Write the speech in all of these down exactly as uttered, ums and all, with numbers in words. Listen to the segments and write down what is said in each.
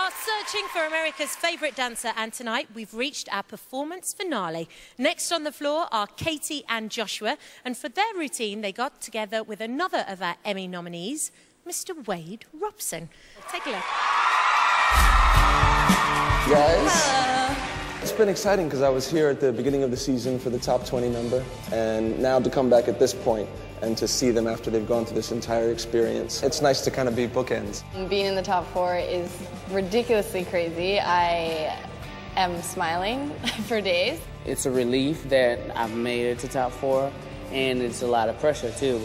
are searching for America's favourite dancer, and tonight we've reached our performance finale. Next on the floor are Katee and Joshua, and for their routine they got together with another of our Emmy nominees, Mister Wade Robson. Take a look. Guys. Hello. It's been exciting because I was here at the beginning of the season for the top twenty number, and now to come back at this point and to see them after they've gone through this entire experience. It's nice to kind of be bookends. Being in the top four is ridiculously crazy. I am smiling for days. It's a relief that I've made it to top four, and it's a lot of pressure too.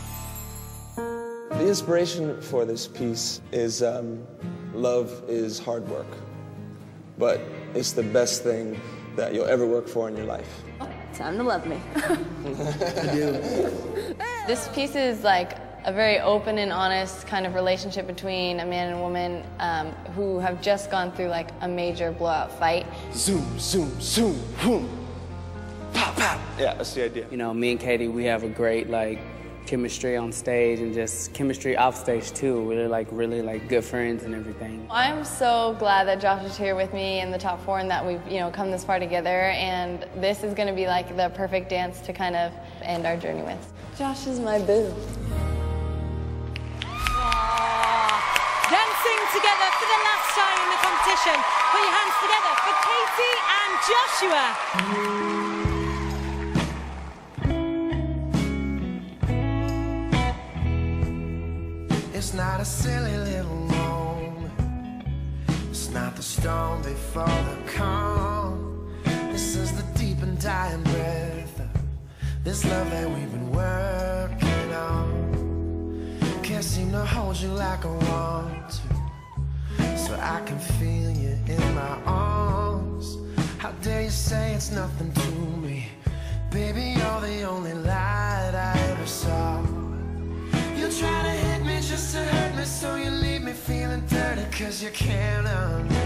The inspiration for this piece is um, love is hard work, but it's the best thing that you'll ever work for in your life. Time to love me. This piece is like a very open and honest kind of relationship between a man and a woman um, who have just gone through like a major blowout fight. Zoom, zoom, zoom, boom, pop, pop. Yeah, that's the idea. You know, me and Katee, we have a great like chemistry on stage and just chemistry off stage too. We're like really like good friends and everything. I'm so glad that Josh is here with me in the top four and that we've, you know, come this far together, and this is going to be like the perfect dance to kind of end our journey with. Josh is my boo. Aww. Dancing together for the last time in the competition. Put your hands together for Katee and Joshua. It's not a silly little moment. It's not the storm before the calm. This is the deep and dying breath of this love that we've been working on. Can't seem to hold you like I want to, so I can feel you in my arms. How dare you say it's nothing to me? Baby, you're the only light I ever saw. You try to hit me just to hurt me, so you leave me feeling dirty, cause you can't understand.